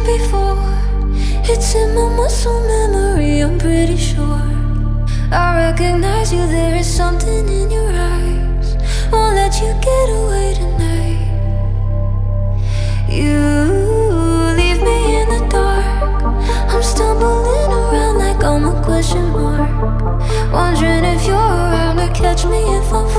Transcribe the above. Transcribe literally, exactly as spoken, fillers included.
before. It's in my muscle memory, I'm pretty sure. I recognize you, there is something in your eyes. Won't let you get away tonight. You leave me in the dark. I'm stumbling around like I'm a question mark, wondering if you're around to catch me if I'm